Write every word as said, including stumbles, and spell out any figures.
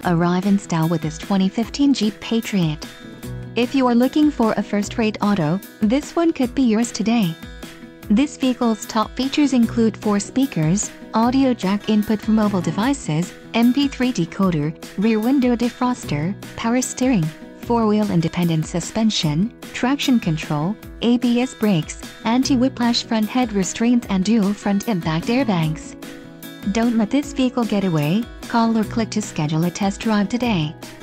Arrive in style with this twenty fifteen Jeep Patriot. If you are looking for a first-rate auto, this one could be yours today. This vehicle's top features include four speakers, audio jack input for mobile devices, M P three decoder, rear window defroster, power steering, four-wheel independent suspension, traction control, A B S brakes, anti-whiplash front head restraints and dual front impact airbags. Don't let this vehicle get away. Call or click to schedule a test drive today.